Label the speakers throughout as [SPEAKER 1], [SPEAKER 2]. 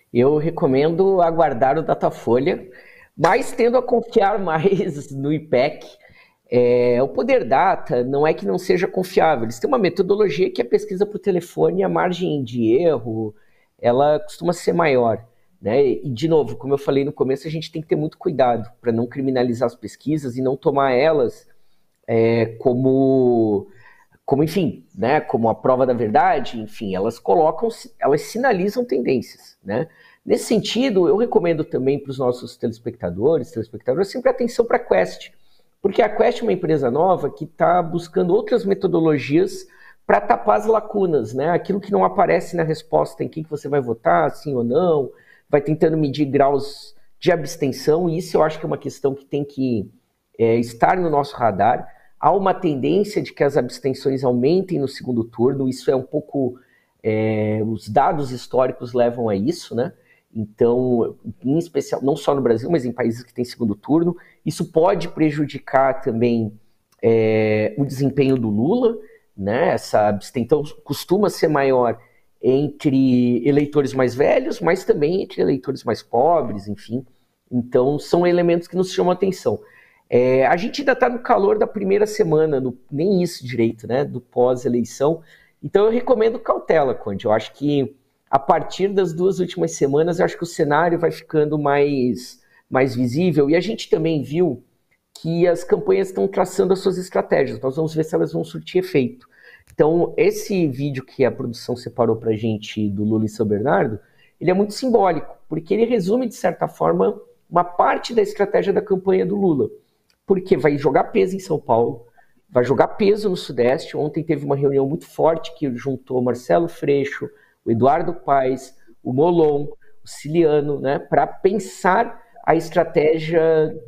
[SPEAKER 1] Eu recomendo aguardar o Datafolha, mas tendo a confiar mais no IPEC. O Poder Data não é que não seja confiável, eles têm uma metodologia que é pesquisa por telefone, a margem de erro, ela costuma ser maior. Né? E, de novo, como eu falei no começo, a gente tem que ter muito cuidado para não criminalizar as pesquisas e não tomar elas como, enfim, né, como a prova da verdade, enfim, elas sinalizam tendências, né? Nesse sentido, eu recomendo também para os nossos telespectadores, sempre atenção para a Quest, porque a Quest é uma empresa nova que está buscando outras metodologias para tapar as lacunas, né? Aquilo que não aparece na resposta em quem que você vai votar, sim ou não, vai tentando medir graus de abstenção, e isso eu acho que é uma questão que tem que estar no nosso radar. Há uma tendência de que as abstenções aumentem no segundo turno, isso é um pouco... os dados históricos levam a isso, né? Então, em especial, não só no Brasil, mas em países que têm segundo turno, isso pode prejudicar também o desempenho do Lula, né? Essa abstenção costuma ser maior entre eleitores mais velhos, mas também entre eleitores mais pobres, enfim. Então, são elementos que nos chamam a atenção. A gente ainda está no calor da primeira semana, nem isso direito, né? Do pós-eleição. Então, eu recomendo cautela, Conde. Eu acho que a partir das 2 últimas semanas, eu acho que o cenário vai ficando mais visível. E a gente também viu que as campanhas estão traçando as suas estratégias. Nós vamos ver se elas vão surtir efeito. Então, esse vídeo que a produção separou para a gente do Lula e São Bernardo, ele é muito simbólico, porque ele resume, de certa forma, uma parte da estratégia da campanha do Lula. Porque vai jogar peso em São Paulo, vai jogar peso no Sudeste. Ontem teve uma reunião muito forte que juntou Marcelo Freixo, o Eduardo Paes, o Molon, o Ciliano, né, para pensar a estratégia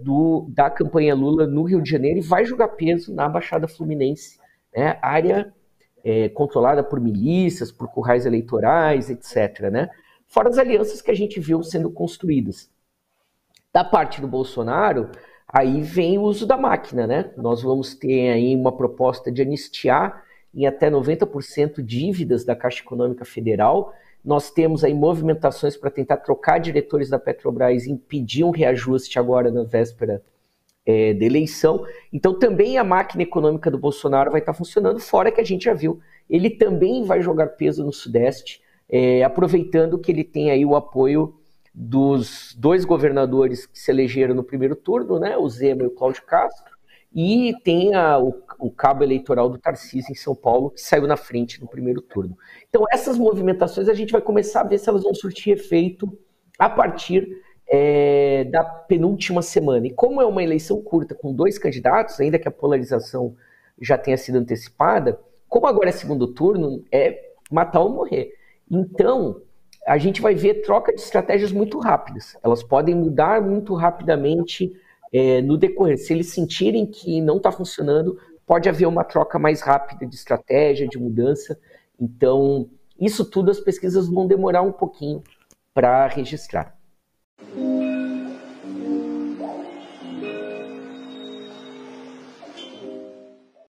[SPEAKER 1] da campanha Lula no Rio de Janeiro, e vai jogar peso na Baixada Fluminense, né, área controlada por milícias, por currais eleitorais, etc. Né? Fora as alianças que a gente viu sendo construídas. Da parte do Bolsonaro, aí vem o uso da máquina, né? Nós vamos ter aí uma proposta de anistiar em até 90% dívidas da Caixa Econômica Federal. Nós temos aí movimentações para tentar trocar diretores da Petrobras e impedir um reajuste agora na véspera da eleição. Então também a máquina econômica do Bolsonaro vai estar funcionando, fora que a gente já viu. Ele também vai jogar peso no Sudeste, aproveitando que ele tem aí o apoio dos 2 governadores que se elegeram no primeiro turno, né, o Zema e o Cláudio Castro, e tem o cabo eleitoral do Tarcísio em São Paulo, que saiu na frente no primeiro turno. Então essas movimentações a gente vai começar a ver se elas vão surtir efeito a partir da penúltima semana. E como é uma eleição curta, com 2 candidatos, ainda que a polarização já tenha sido antecipada, como agora é segundo turno, é matar ou morrer. Então, a gente vai ver troca de estratégias muito rápidas. Elas podem mudar muito rapidamente no decorrer. Se eles sentirem que não está funcionando, pode haver uma troca mais rápida de estratégia, de mudança. Então, isso tudo as pesquisas vão demorar um pouquinho para registrar.